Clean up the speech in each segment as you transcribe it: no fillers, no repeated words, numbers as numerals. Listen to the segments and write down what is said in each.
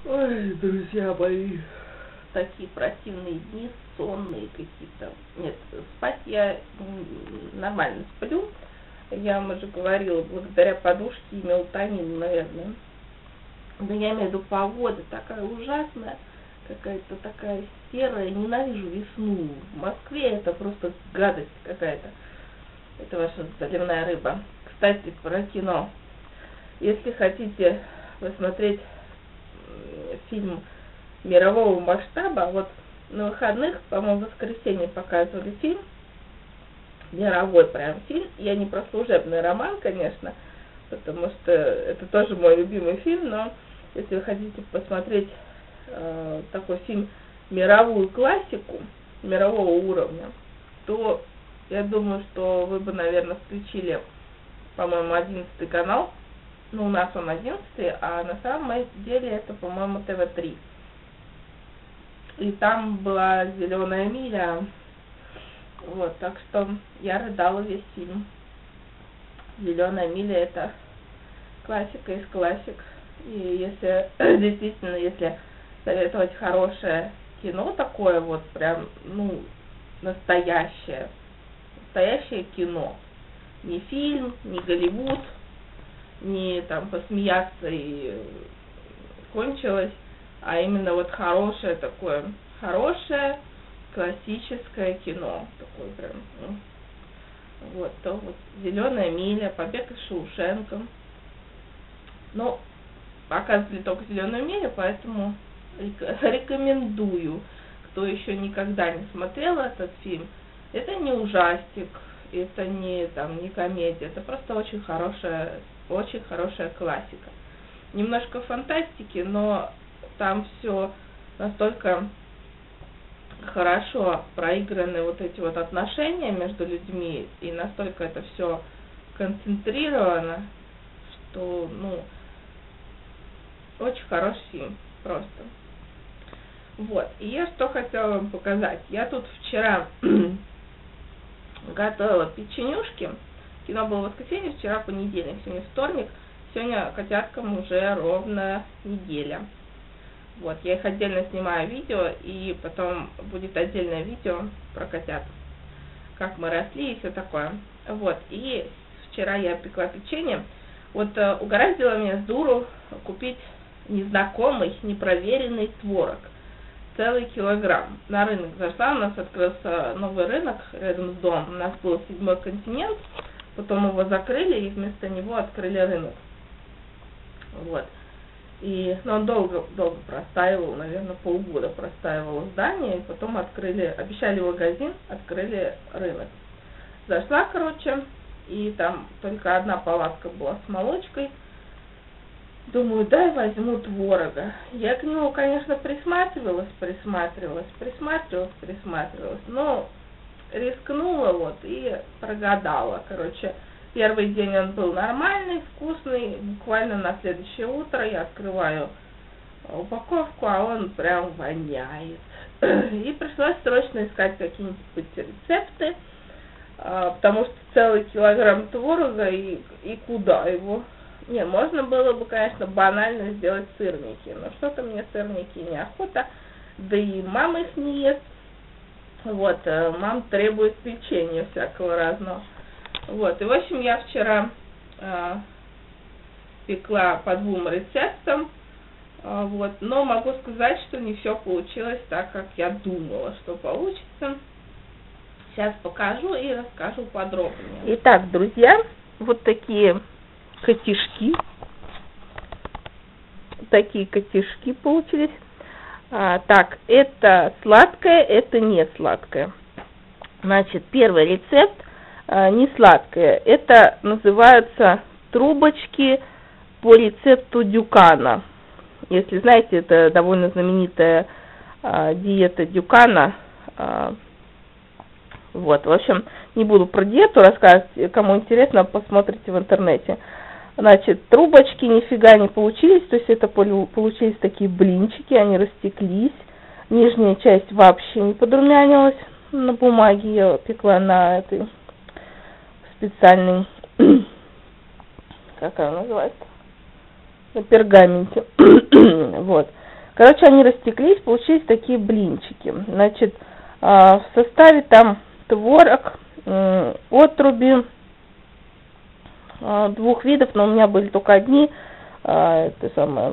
Ой, друзья мои, такие противные дни, сонные какие-то. Нет, спать я нормально сплю. Я вам уже говорила, благодаря подушке и мелатонину, наверное. Но я имею в виду, погода такая ужасная, какая-то такая серая, ненавижу весну. В Москве это просто гадость какая-то. Это ваша заливная рыба. Кстати, про кино. Если хотите посмотреть фильм мирового масштаба, вот на выходных, по-моему, в воскресенье показывали фильм, мировой прям фильм. Я не про служебный роман, конечно, потому что это тоже мой любимый фильм, но если вы хотите посмотреть такой фильм, мировую классику, мирового уровня, то я думаю, что вы бы, наверное, включили, по-моему, 11 канал. Ну, у нас он 11, а на самом деле это, по-моему, ТВ-3. И там была «Зеленая миля». Вот, так что я рыдала весь фильм. «Зеленая миля» — это классика из классик. И если действительно, если советовать хорошее кино такое вот прям, ну, настоящее кино. Не фильм, не Голливуд, не там посмеяться и кончилось, а именно вот хорошее такое, хорошее классическое кино, такое прям, вот, то вот «Зеленая миля», «Побег из Шоушенка». Но показывали только «Зеленую милю», поэтому рекомендую, кто еще никогда не смотрел этот фильм. Это не ужастик, это не комедия, это просто очень хорошая классика. Немножко фантастики, но там все настолько хорошо проиграны вот эти вот отношения между людьми, и настолько это все концентрировано, что, ну, очень хороший фильм, просто. Вот, и я что хотела вам показать. Я тут вчера готовила печенюшки. Кино было в воскресенье, вчера понедельник, сегодня вторник. Сегодня котяткам уже ровно неделя. Вот, я их отдельно снимаю видео, и потом будет отдельное видео про котят, как мы росли и все такое. Вот, и вчера я пекла печенье. Вот угораздило меня с дуру купить незнакомый, непроверенный творог. Целый килограмм. На рынок зашла, у нас открылся новый рынок рядом с домом. У нас был 7-й континент, потом его закрыли, и вместо него открыли рынок. Вот. И, он долго простаивал, наверное, полгода простаивало здание, и потом обещали магазин, открыли рынок. Зашла, короче, и там только одна палатка была с молочкой. Думаю, дай возьму творога. Я к нему, конечно, присматривалась, но рискнула вот и прогадала. Короче, первый день он был нормальный, вкусный, буквально на следующее утро я открываю упаковку, а он прям воняет. И пришлось срочно искать какие-нибудь рецепты, потому что целый килограмм творога, и куда его? Не, можно было бы, конечно, банально сделать сырники, но что-то мне сырники неохота, да и мама их не ест. Вот, мама требует печенья всякого разного. Вот, и в общем я вчера пекла по 2 рецептам, вот, но могу сказать, что не все получилось так, как я думала, что получится. Сейчас покажу и расскажу подробнее. Итак, друзья, вот такие котишки получились. Так, это сладкое, это не сладкое. Значит, первый рецепт не сладкое. Это называются трубочки по рецепту Дюкана. Если знаете, это довольно знаменитая диета Дюкана. Вот, в общем, не буду про диету рассказывать, кому интересно, посмотрите в интернете. Значит, трубочки нифига не получились, то есть это получились такие блинчики, они растеклись, нижняя часть вообще не подрумянилась на бумаге, я пекла на этой специальной, как она называется, на пергаменте, вот. Короче, они растеклись, получились такие блинчики. Значит, в составе там творог, отруби, двух видов, но у меня были только одни, это самое,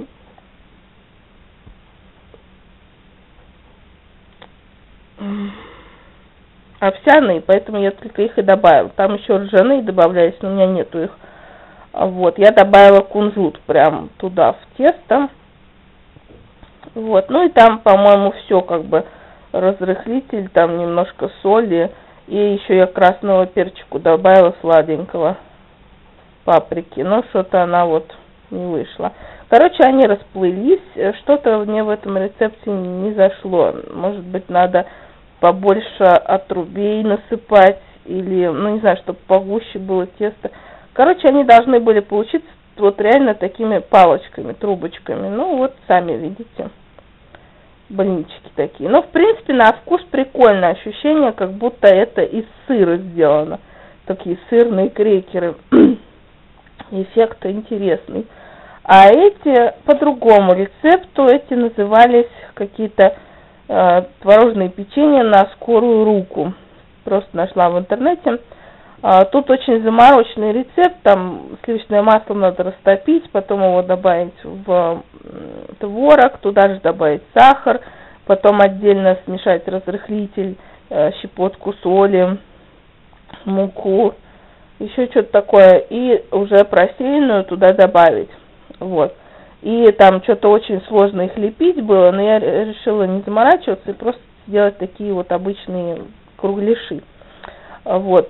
овсяные, поэтому я только их и добавила. Там еще ржаные добавлялись, но у меня нету их. Вот, я добавила кунжут прям туда в тесто. Вот, ну и там, по-моему, все как бы разрыхлитель, там немножко соли. И еще я красного перчику добавила сладенького, паприки. Но что-то она вот не вышла. Короче, они расплылись. Что-то мне в этом рецепте не зашло. Может быть, надо побольше отрубей насыпать. Или, ну не знаю, чтобы погуще было тесто. Короче, они должны были получиться вот реально такими палочками, трубочками. Ну вот, сами видите. Блинчики такие. Ну, в принципе, на вкус прикольное ощущение, как будто это из сыра сделано. Такие сырные крекеры. Эффект интересный. А эти по другому рецепту, эти назывались какие-то творожные печенья на скорую руку. Просто нашла в интернете. Тут очень замороченный рецепт, там сливочное масло надо растопить, потом его добавить в творог, туда же добавить сахар, потом отдельно смешать разрыхлитель, щепотку соли, муку, еще что-то такое, и уже просеянную туда добавить. Вот. И там что-то очень сложно их лепить было, но я решила не заморачиваться и просто сделать такие вот обычные кругляши. Вот,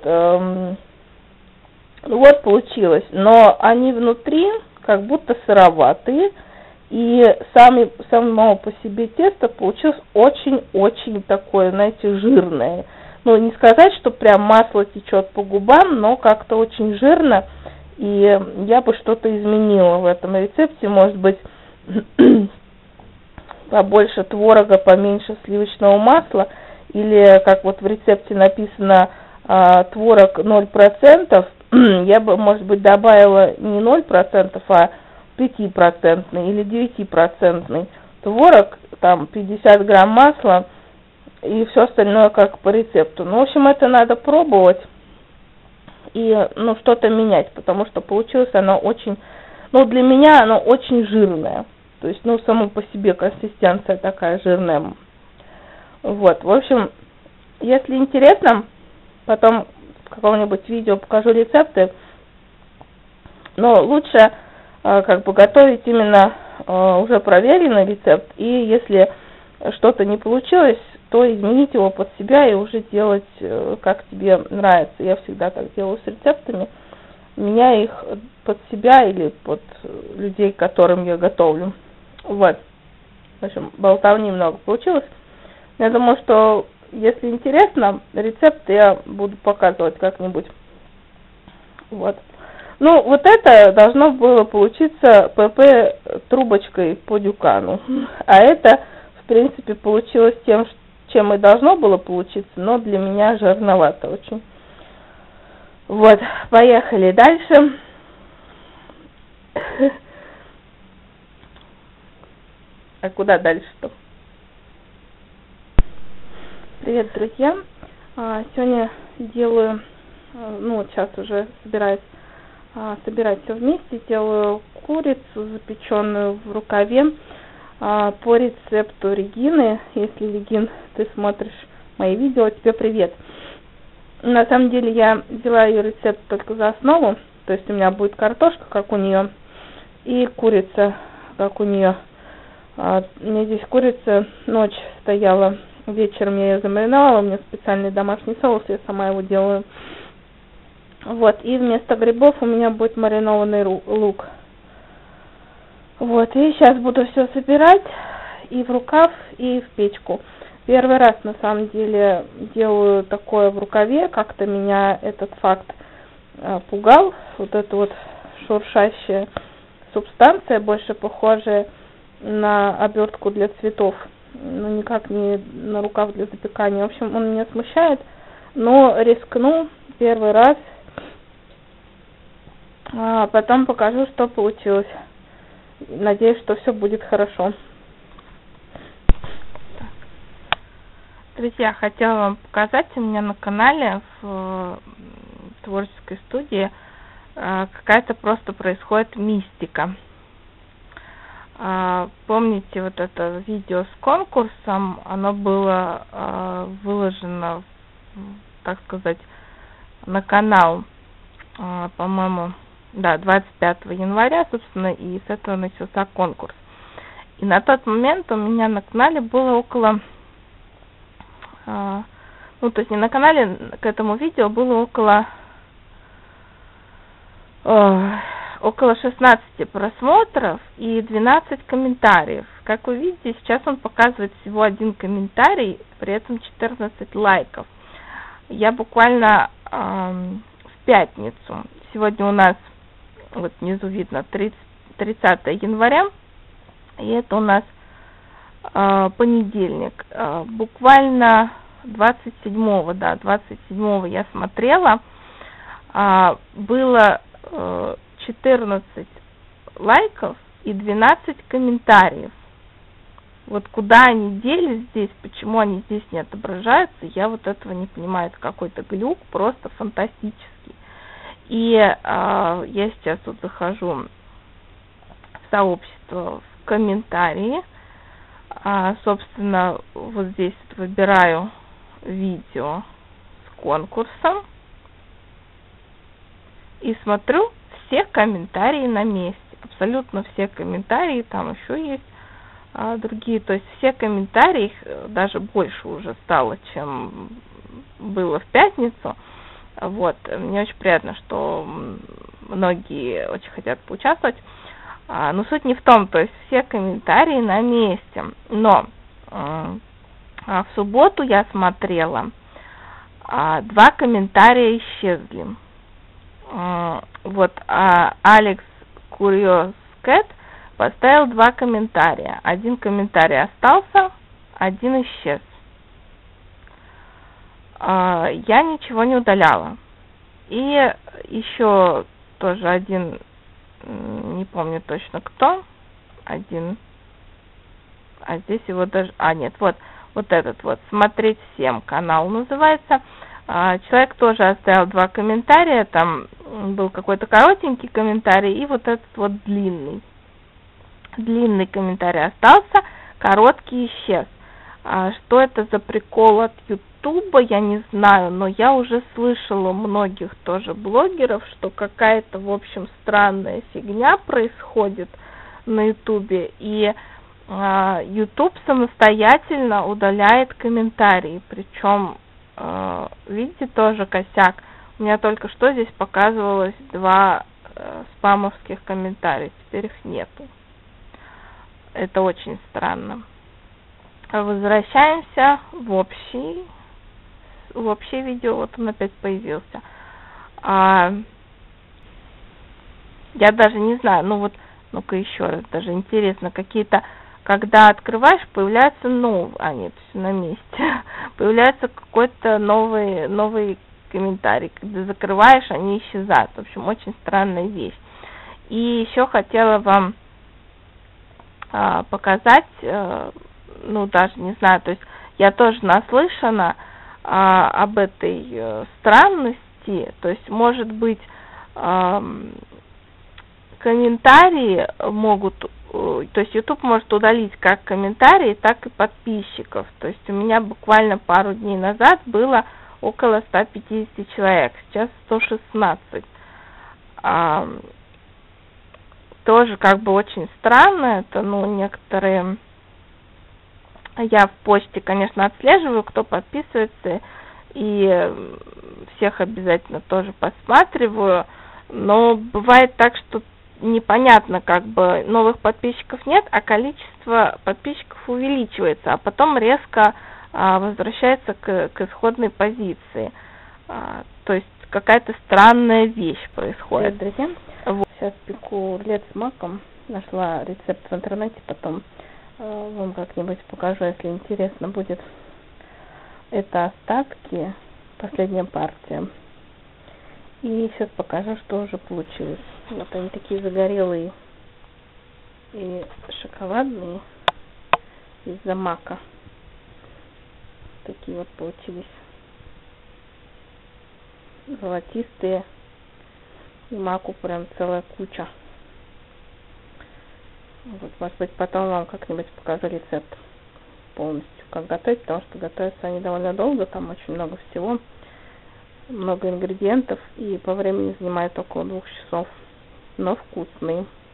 вот получилось, но они внутри как будто сыроватые, и само по себе тесто получилось очень-очень такое, знаете, жирное. Ну, не сказать, что прям масло течет по губам, но как-то очень жирно, и я бы что-то изменила в этом рецепте, может быть, побольше творога, поменьше сливочного масла, или, как вот в рецепте написано, творог 0%, я бы, может быть, добавила не 0%, а 5% или 9% творог, там 50 грамм масла и все остальное как по рецепту. Ну, в общем, это надо пробовать и, ну, что-то менять, потому что получилось оно очень, ну, для меня оно очень жирное. То есть, ну, само по себе консистенция такая жирная. Вот, в общем, если интересно, потом в каком-нибудь видео покажу рецепты. Но лучше как бы готовить именно уже проверенный рецепт. И если что-то не получилось, то изменить его под себя и уже делать, как тебе нравится. Я всегда так делаю с рецептами. Меняю их под себя или под людей, которым я готовлю. Вот. В общем, болтовни много получилось. Я думаю, что если интересно, рецепт я буду показывать как-нибудь. Вот. Ну, вот это должно было получиться ПП трубочкой по дюкану. А это, в принципе, получилось тем, чем и должно было получиться, но для меня жирновато очень. Вот, поехали дальше. А куда дальше-то? Привет, друзья! Сегодня делаю, ну вот сейчас уже собираюсь собирать все вместе, делаю курицу, запеченную в рукаве, по рецепту Регины. Если, Регин, ты смотришь мои видео, тебе привет! На самом деле я взяла ее рецепт только за основу, то есть у меня будет картошка, как у нее, и курица, как у нее. У меня здесь курица ночь стояла. Вечером я ее замариновала, у меня специальный домашний соус, я сама его делаю. Вот, и вместо грибов у меня будет маринованный лук. Вот, и сейчас буду все собирать и в рукав, и в печку. Первый раз, на самом деле, делаю такое в рукаве, как-то меня этот факт пугал. Вот эта вот шуршащая субстанция, больше похожая на обертку для цветов. Ну, никак не на рукав для запекания. В общем, он меня смущает, но рискну первый раз, а потом покажу, что получилось. Надеюсь, что все будет хорошо. Друзья, хотела вам показать, у меня на канале в творческой студии какая-то просто происходит мистика. Помните вот это видео с конкурсом, оно было выложено, так сказать, на канал, по-моему, да, 25 января, собственно, и с этого начался конкурс. И на тот момент у меня на канале было около, ну, то есть не на канале, к этому видео было около 16 просмотров и 12 комментариев. Как вы видите, сейчас он показывает всего 1 комментарий, при этом 14 лайков. Я буквально в пятницу, сегодня у нас, вот внизу видно, 30 января, и это у нас понедельник. Буквально 27-го я смотрела, было 14 лайков и 12 комментариев. Вот куда они делись здесь, почему они здесь не отображаются, я вот этого не понимаю. Это какой-то глюк, просто фантастический. И я сейчас вот захожу в сообщество, в комментарии. Собственно, вот здесь вот выбираю видео с конкурсом и смотрю все комментарии на месте. Абсолютно все комментарии, там еще есть другие. То есть все комментарии, даже больше уже стало, чем было в пятницу. Вот. Мне очень приятно, что многие очень хотят поучаствовать. Но суть не в том, то есть все комментарии на месте. Но в субботу я смотрела, 2 комментария исчезли. Вот Алекс Curious Cat поставил 2 комментария. 1 комментарий остался, 1 исчез. Я ничего не удаляла. И еще тоже 1, не помню точно кто, 1, а здесь его даже, нет, вот этот вот, смотреть всем канал называется. Человек тоже оставил 2 комментария, там был какой-то коротенький комментарий и вот этот вот длинный. Длинный комментарий остался, короткий исчез. Что это за прикол от Ютуба, я не знаю, но я уже слышала у многих тоже блогеров, что какая-то, в общем, странная фигня происходит на Ютубе, и Ютуб самостоятельно удаляет комментарии, причем, видите, тоже косяк. У меня только что здесь показывалось 2 спамовских комментария, теперь их нету. Это очень странно. Возвращаемся в общее видео. Вот он опять появился. Я даже не знаю, ну вот, ну-ка еще раз, даже интересно, какие-то, когда открываешь, появляются нет, все на месте. Появляется какой-то новый комментарий. Когда закрываешь, они исчезают. В общем, очень странная вещь. И еще хотела вам показать, даже не знаю, то есть я тоже наслышана об этой странности, то есть, может быть, комментарии могут, то есть YouTube может удалить как комментарии, так и подписчиков. То есть у меня буквально пару дней назад было около 150 человек, сейчас 116. Тоже как бы очень странно, это, некоторые... Я в почте, конечно, отслеживаю, кто подписывается, и всех обязательно тоже посматриваю, но бывает так, что непонятно, как бы новых подписчиков нет, а количество подписчиков увеличивается, а потом резко возвращается к исходной позиции. То есть какая-то странная вещь происходит. Привет, друзья. Вот. Сейчас пеку рулет с маком. Нашла рецепт в интернете, потом вам как-нибудь покажу, если интересно будет. Это остатки, последняя партия. И сейчас покажу, что уже получилось. Вот они такие загорелые и шоколадные из-за мака. Такие вот получились. Золотистые. И маку прям целая куча. Вот, может быть, потом вам как-нибудь покажу рецепт полностью, как готовить, потому что готовятся они довольно долго, там очень много всего, много ингредиентов, и по времени занимает около 2 часов, но вкусные.